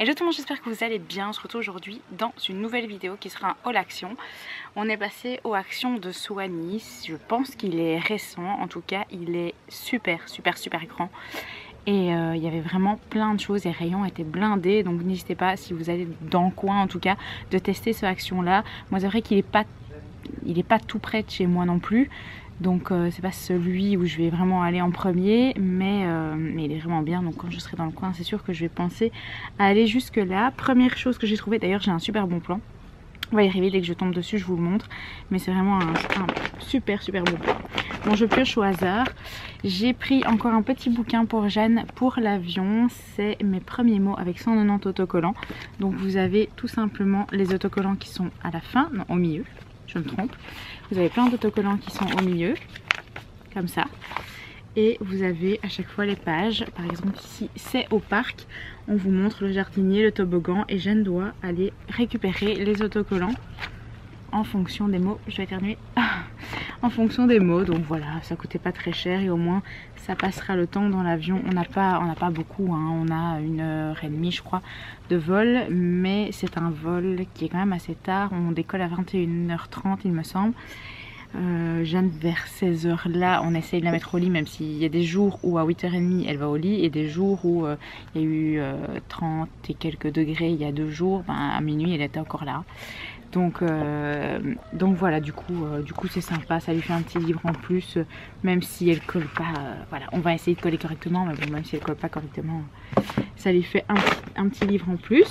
Hello tout le monde, j'espère que vous allez bien. On se retrouve aujourd'hui dans une nouvelle vidéo qui sera un haul action. On est passé au action de Soigny. Je pense qu'il est récent, en tout cas il est super grand. Et il y avait vraiment plein de choses, les rayons étaient blindés. Donc n'hésitez pas, si vous allez dans le coin en tout cas, de tester ce action là. Moi c'est vrai qu'il est pas tout près de chez moi non plus. Donc c'est pas celui où je vais vraiment aller en premier, mais il est vraiment bien. Donc quand je serai dans le coin, c'est sûr que je vais penser à aller jusque là. Première chose que j'ai trouvé, d'ailleurs j'ai un super bon plan. On va y arriver, dès que je tombe dessus je vous le montre. Mais c'est vraiment un super bon plan. Bon, je pioche au hasard. J'ai pris encore un petit bouquin pour Jeanne pour l'avion. C'est mes premiers mots avec 190 autocollants. Donc vous avez tout simplement les autocollants qui sont à la fin, non au milieu. Je me trompe. Vous avez plein d'autocollants qui sont au milieu, comme ça. Et vous avez à chaque fois les pages. Par exemple ici, c'est au parc. On vous montre le jardinier, le toboggan. Et Jeanne doit aller récupérer les autocollants en fonction des mots. Je vais éternuer. En fonction des mots. Donc voilà, ça coûtait pas très cher. Et au moins, ça passera le temps dans l'avion. On n'a pas beaucoup. Hein. On a 1h30 je crois de vol. Mais c'est un vol qui est quand même assez tard. On décolle à 21h30 il me semble. Jeanne vers 16h là on essaye de la mettre au lit, même s'il y a des jours où à 8h30 elle va au lit et des jours où il y a eu 30 et quelques degrés il y a 2 jours, à minuit elle était encore là. Donc voilà, du coup c'est sympa, ça lui fait un petit livre en plus, même si elle colle pas, voilà, on va essayer de coller correctement, mais bon, même si elle colle pas correctement, ça lui fait un petit livre en plus.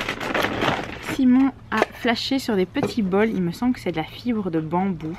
Simon a flashé sur des petits bols, il me semble que c'est de la fibre de bambou.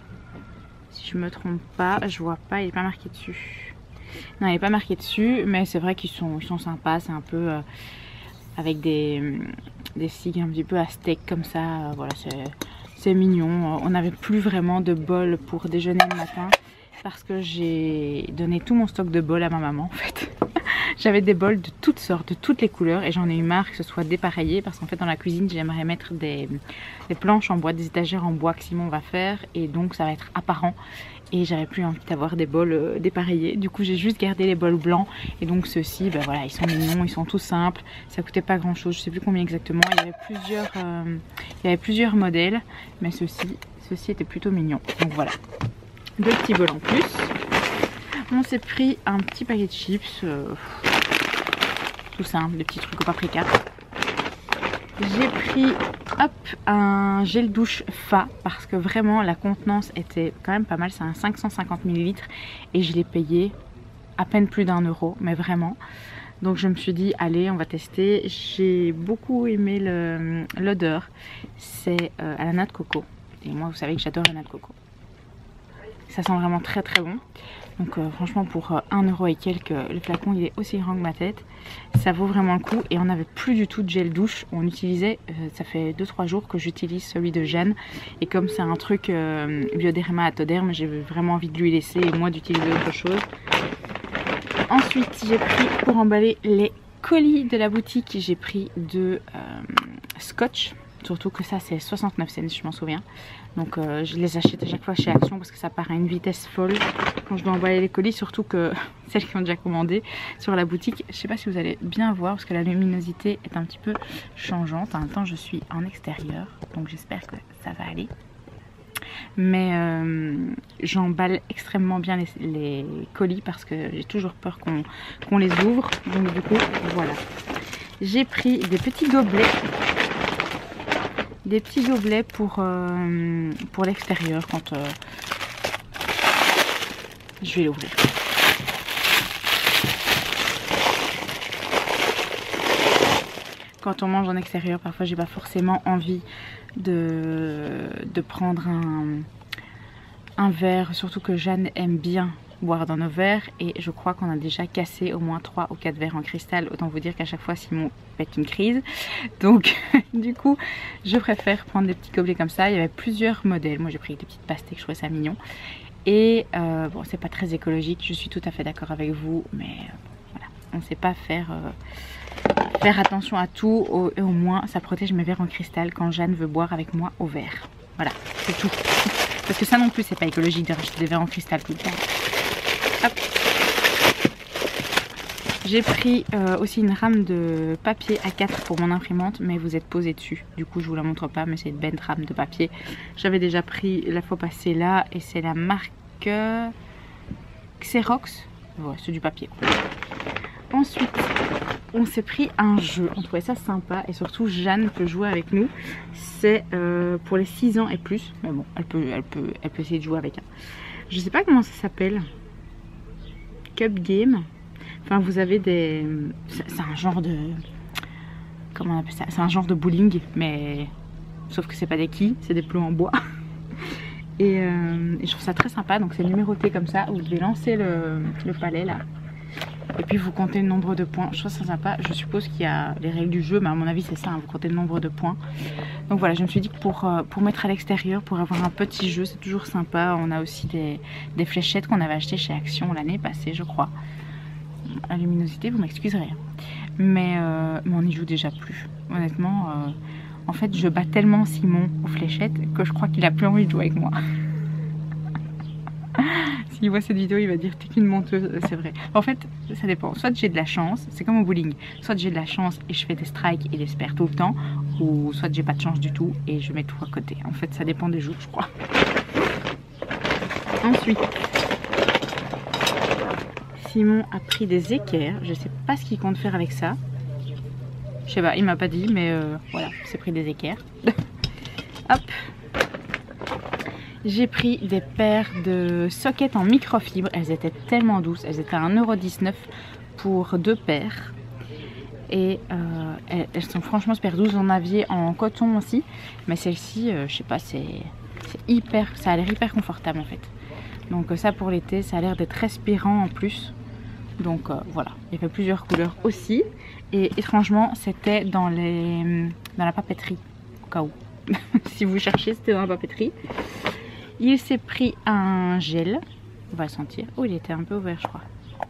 Si je me trompe pas, je vois pas, il n'est pas marqué dessus. Non, il n'est pas marqué dessus, mais c'est vrai qu'ils sont sympas, c'est un peu avec des cigues un petit peu à steak comme ça, voilà, c'est mignon. On n'avait plus vraiment de bol pour déjeuner le matin parce que j'ai donné tout mon stock de bols à ma maman en fait. J'avais des bols de toutes sortes, de toutes les couleurs et j'en ai eu marre que ce soit dépareillé parce qu'en fait dans la cuisine j'aimerais mettre des planches en bois, des étagères en bois que Simon va faire et donc ça va être apparent et j'avais plus envie d'avoir des bols dépareillés. Du coup j'ai juste gardé les bols blancs et donc ceux-ci, ben voilà, ils sont mignons, ils sont tout simples, ça coûtait pas grand chose, je sais plus combien exactement, il y avait plusieurs modèles mais ceux-ci étaient plutôt mignons. Donc voilà, 2 petits bols en plus. On s'est pris un petit paquet de chips, tout simple, des petits trucs au paprika. J'ai pris un gel douche Fa parce que vraiment la contenance était quand même pas mal, c'est un 550 ml et je l'ai payé à peine plus d'1 €, mais vraiment. Donc je me suis dit allez, on va tester. J'ai beaucoup aimé l'odeur, c'est à la noix de coco et moi vous savez que j'adore la noix de coco. Ça sent vraiment très bon. Donc franchement pour 1 € et quelques, le flacon il est aussi grand que ma tête. Ça vaut vraiment le coup et on n'avait plus du tout de gel douche. On utilisait, ça fait 2-3 jours que j'utilise celui de Jeanne. Et comme c'est un truc Bioderma Atoderm, j'ai vraiment envie de lui laisser et moi d'utiliser autre chose. Ensuite j'ai pris pour emballer les colis de la boutique, j'ai pris de scotch. Surtout que ça c'est 69 cents, je m'en souviens. Donc je les achète à chaque fois chez Action parce que ça part à une vitesse folle quand je dois emballer les colis. Surtout que celles qui ont déjà commandé sur la boutique, je sais pas si vous allez bien voir parce que la luminosité est un petit peu changeante. En même temps je suis en extérieur donc j'espère que ça va aller. Mais j'emballe extrêmement bien les colis parce que j'ai toujours peur qu'on les ouvre. Donc du coup voilà. J'ai pris des petits gobelets. Des petits gobelets pour l'extérieur quand je vais l'ouvrir. Quand on mange en extérieur, parfois j'ai pas forcément envie de prendre un verre, surtout que Jeanne aime bien boire dans nos verres et je crois qu'on a déjà cassé au moins 3 ou 4 verres en cristal. Autant vous dire qu'à chaque fois Simon pète une crise. Donc du coup je préfère prendre des petits gobelets comme ça. Il y avait plusieurs modèles. Moi j'ai pris des petites pastèques, je trouvais ça mignon. Et bon, c'est pas très écologique, je suis tout à fait d'accord avec vous, mais voilà, on sait pas faire attention à tout et au moins ça protège mes verres en cristal quand Jeanne veut boire avec moi au verre. Voilà, c'est tout. Parce que ça non plus c'est pas écologique de racheter des verres en cristal tout le temps. Hop. J'ai pris aussi une rame de papier A4 pour mon imprimante, mais vous êtes posé dessus. Du coup, je vous la montre pas, mais c'est une belle rame de papier. J'avais déjà pris la fois passée là, et c'est la marque Xerox. Ouais, c'est du papier. Ensuite, on s'est pris un jeu. On trouvait ça sympa, et surtout Jeanne peut jouer avec nous. C'est pour les 6 ans et plus, mais bon, elle peut essayer de jouer avec. Je sais pas comment ça s'appelle. Cup Game. Enfin, vous avez des... C'est un genre de... Comment on appelle ça? C'est un genre de bowling, mais... Sauf que c'est pas des quilles, c'est des plots en bois. Et je trouve ça très sympa. Donc c'est numéroté comme ça. Vous devez lancer le palais là. Et puis vous comptez le nombre de points. Je trouve ça sympa. Je suppose qu'il y a les règles du jeu, mais à mon avis c'est ça, hein, vous comptez le nombre de points. Donc voilà, je me suis dit que pour mettre à l'extérieur, pour avoir un petit jeu, c'est toujours sympa. On a aussi des fléchettes qu'on avait achetées chez Action l'année passée, je crois. La luminosité, vous m'excuserez. Mais on n'y joue déjà plus. Honnêtement, en fait, je bats tellement Simon aux fléchettes que je crois qu'il a plus envie de jouer avec moi. S'il voit cette vidéo, il va dire t'es qu'une menteuse, c'est vrai. En fait, ça dépend. Soit j'ai de la chance, c'est comme au bowling. Soit j'ai de la chance et je fais des strikes et des spares tout le temps, ou soit j'ai pas de chance du tout et je mets tout à côté. En fait, ça dépend des jours, je crois. Ensuite, Simon a pris des équerres. Je sais pas ce qu'il compte faire avec ça. Je sais pas, il m'a pas dit, mais voilà, c'est pris des équerres. Hop. J'ai pris des paires de sockets en microfibre. Elles étaient tellement douces. Elles étaient à 1,19 € pour 2 paires. Et elles sont franchement super douces. Vous en aviez en coton aussi. Mais celle-ci, je sais pas, c'est hyper... Ça a l'air hyper confortable en fait. Donc ça pour l'été, ça a l'air d'être respirant en plus. Donc voilà, il y avait plusieurs couleurs aussi. Et étrangement, c'était dans la papeterie, au cas où. Si vous cherchez, c'était dans la papeterie. Il s'est pris un gel. On va le sentir. Oh, il était un peu ouvert, je crois.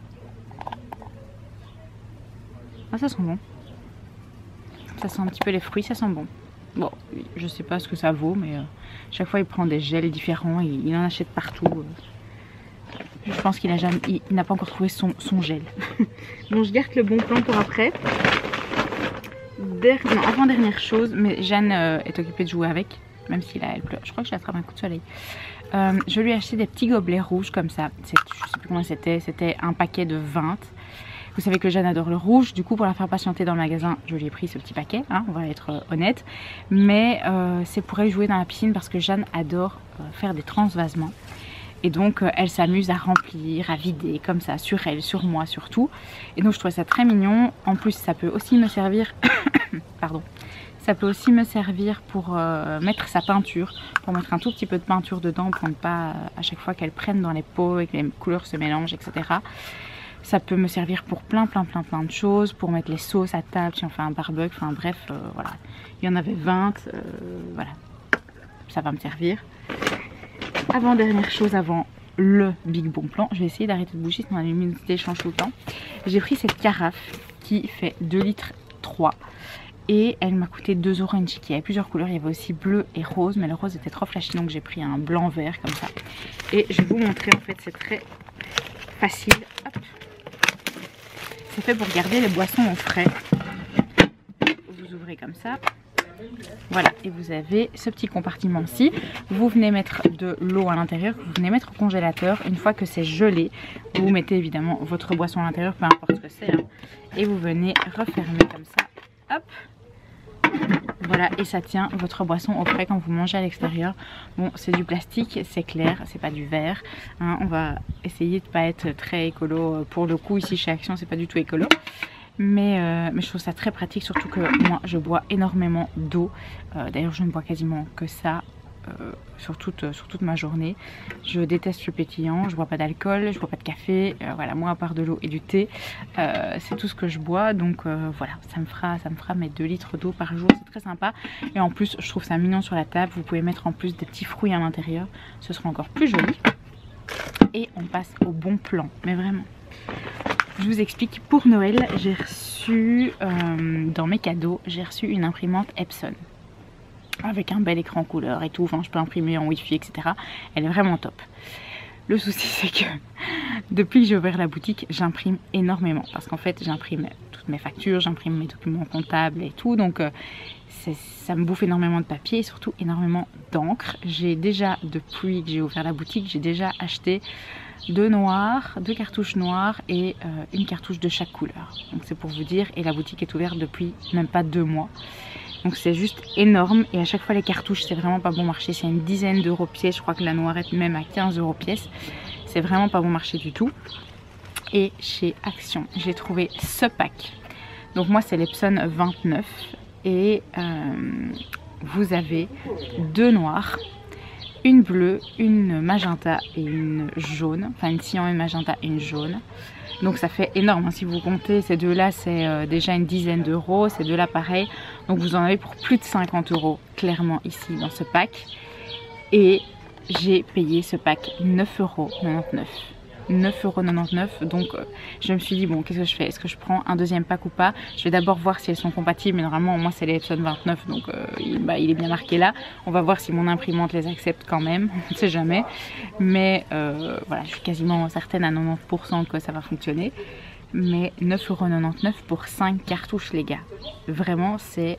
Ah, ça sent bon. Ça sent un petit peu les fruits, ça sent bon. Bon, je sais pas ce que ça vaut, mais chaque fois il prend des gels différents. Il en achète partout. Je pense qu'il n'a pas encore trouvé son gel. Bon, je garde le bon plan pour après. Non, avant-dernière chose, mais Jeanne est occupée de jouer avec, même si là elle pleure. Je crois que je l'attrape un coup de soleil. Je lui ai acheté des petits gobelets rouges comme ça. Je sais plus comment c'était. C'était un paquet de 20. Vous savez que Jeanne adore le rouge. Du coup, pour la faire patienter dans le magasin, je lui ai pris ce petit paquet. Hein, on va être honnête. Mais c'est pour elle jouer dans la piscine parce que Jeanne adore faire des transvasements. Et donc elle s'amuse à remplir, à vider comme ça sur elle, sur moi surtout. Et donc je trouvais ça très mignon. En plus ça peut aussi me servir pardon. Ça peut aussi me servir pour mettre sa peinture, pour mettre un tout petit peu de peinture dedans pour ne pas à chaque fois qu'elle prenne dans les pots et que les couleurs se mélangent, etc. Ça peut me servir pour plein de choses, pour mettre les sauces à table si on fait un barbecue, enfin bref, voilà. Il y en avait 20, voilà, ça va me servir. Avant-dernière chose avant le big bon plan, je vais essayer d'arrêter de bouger sinon la luminosité change tout le temps. J'ai pris cette carafe qui fait 2,3 litres et elle m'a coûté 2 € une chiqui. Il y avait plusieurs couleurs, il y avait aussi bleu et rose, mais le rose était trop flashy donc j'ai pris un blanc vert comme ça. Et je vais vous montrer, en fait c'est très facile. C'est fait pour garder les boissons au frais. Vous ouvrez comme ça. Voilà, et vous avez ce petit compartiment-ci. Vous venez mettre de l'eau à l'intérieur, vous venez mettre au congélateur. Une fois que c'est gelé, vous mettez évidemment votre boisson à l'intérieur, peu importe ce que c'est. Hein, et vous venez refermer comme ça. Hop. Voilà, et ça tient votre boisson au frais quand vous mangez à l'extérieur. Bon, c'est du plastique, c'est clair, c'est pas du verre. Hein, on va essayer de pas être très écolo. Pour le coup, ici chez Action, c'est pas du tout écolo. Mais je trouve ça très pratique, surtout que moi je bois énormément d'eau. D'ailleurs je ne bois quasiment que ça sur toute ma journée. Je déteste le pétillant, je bois pas d'alcool, je bois pas de café. Voilà, moi à part de l'eau et du thé, c'est tout ce que je bois. Donc voilà, ça me fera mes 2 litres d'eau par jour, c'est très sympa. Et en plus je trouve ça mignon sur la table, vous pouvez mettre en plus des petits fruits à l'intérieur, ce sera encore plus joli. Et on passe au bon plan, mais vraiment. Je vous explique, pour Noël, j'ai reçu, dans mes cadeaux, j'ai reçu une imprimante Epson. Avec un bel écran couleur et tout, enfin je peux imprimer en wifi, etc. Elle est vraiment top. Le souci c'est que depuis que j'ai ouvert la boutique, j'imprime énormément. Parce qu'en fait, j'imprime toutes mes factures, j'imprime mes documents comptables et tout. Donc ça me bouffe énormément de papier et surtout énormément d'encre. J'ai déjà, depuis que j'ai ouvert la boutique, j'ai déjà acheté 2 cartouches noires et une cartouche de chaque couleur. Donc c'est pour vous dire, et la boutique est ouverte depuis même pas 2 mois. Donc c'est juste énorme et à chaque fois les cartouches c'est vraiment pas bon marché. C'est une dizaine d'euros pièce, je crois que la noirette même à 15 euros pièce. C'est vraiment pas bon marché du tout. Et chez Action, j'ai trouvé ce pack. Donc moi c'est l'Epson 29 et vous avez 2 noirs, une bleue, une magenta et une jaune. Enfin une cyan, une magenta et une jaune. Donc ça fait énorme, hein. Si vous comptez ces deux-là, c'est déjà une dizaine d'euros. Ces deux-là pareil. Donc vous en avez pour plus de 50 euros clairement ici dans ce pack. Et j'ai payé ce pack 9,99 €. 9,99 €. Donc je me suis dit bon, qu'est-ce que je fais? Est-ce que je prends un deuxième pack ou pas? Je vais d'abord voir si elles sont compatibles. Mais normalement moi c'est les Epson 29, donc il est bien marqué là. On va voir si mon imprimante les accepte quand même. On ne sait jamais. Mais voilà, je suis quasiment certaine à 90% que ça va fonctionner. Mais 9,99 € pour 5 cartouches les gars. Vraiment c'est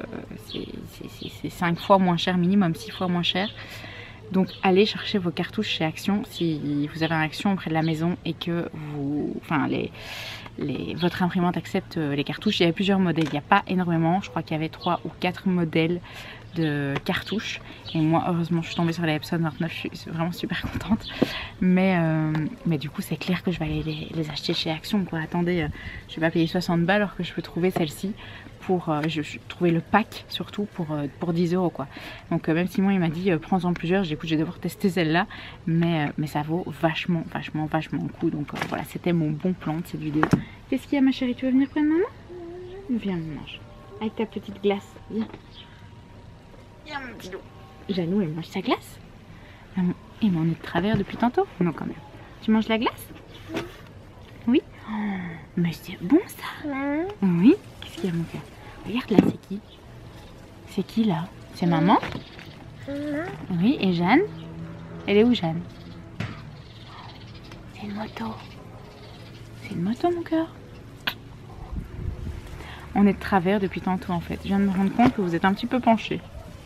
5 fois moins cher minimum, 6 fois moins cher. Donc allez chercher vos cartouches chez Action si vous avez un Action près de la maison et que votre imprimante accepte les cartouches. Il y avait plusieurs modèles, il n'y a pas énormément, je crois qu'il y avait 3 ou 4 modèles de cartouches. Et moi heureusement je suis tombée sur la Epson 29, je suis vraiment super contente. Mais du coup c'est clair que je vais aller les acheter chez Action quoi. Attendez, je vais pas payer 60 balles alors que je peux trouver celle-ci. Je trouvais le pack surtout pour 10 € quoi. Donc même Simon il m'a dit prends-en plusieurs, j'ai dit écoute je vais devoir tester celle-là, mais ça vaut vachement le coup. Donc voilà, c'était mon bon plan de cette vidéo. Qu'est-ce qu'il y a ma chérie, tu veux venir prendre maman? Viens mon ange, avec ta petite glace, viens. Viens mon petit loup. Janou elle mange sa glace. Et on est de travers depuis tantôt. Non quand même. Tu manges la glace? Oui. Oh, mais c'est bon ça. Oui. Qu'est-ce qu'il y a mon cœur? Regarde là, c'est qui? C'est qui là? C'est maman? Oui, et Jeanne? Elle est où Jeanne? C'est une moto. C'est une moto mon cœur. On est de travers depuis tantôt en fait. Je viens de me rendre compte que vous êtes un petit peu penché.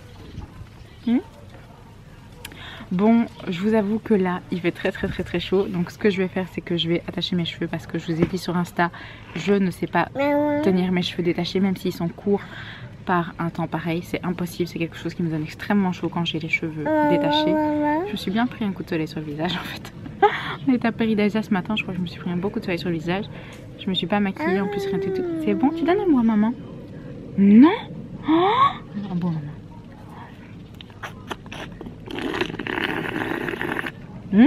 Bon, je vous avoue que là, il fait très chaud. Donc ce que je vais faire, c'est que je vais attacher mes cheveux parce que je vous ai dit sur Insta, je ne sais pas tenir mes cheveux détachés, même s'ils sont courts par un temps pareil. C'est impossible, c'est quelque chose qui me donne extrêmement chaud quand j'ai les cheveux détachés. Je me suis bien pris un coup de soleil sur le visage en fait. On est à Paris-d'Alsace ce matin, je crois que je me suis pris un beau coup de soleil sur le visage. Je me suis pas maquillée, en plus rien du tout. C'est bon, tu donnes à moi maman? Non. Oh bon maman. Mmh.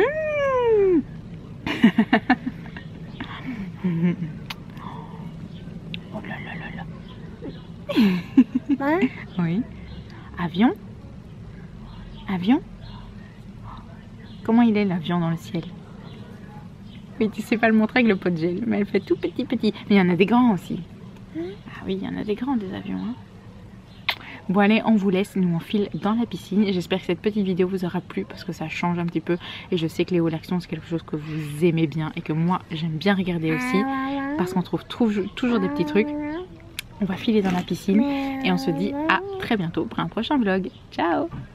Oh là là là là. Oui. Avion? Avion? Comment il est l'avion dans le ciel? Oui, tu sais pas le montrer avec le pot de gel, mais elle fait tout petit. Mais il y en a des grands aussi. Ah oui, il y en a des grands des avions. Hein. Bon allez, on vous laisse, nous on file dans la piscine. J'espère que cette petite vidéo vous aura plu parce que ça change un petit peu. Et je sais que les hauts l'action c'est quelque chose que vous aimez bien et que moi j'aime bien regarder aussi. Parce qu'on trouve toujours des petits trucs. On va filer dans la piscine et on se dit à très bientôt pour un prochain vlog. Ciao!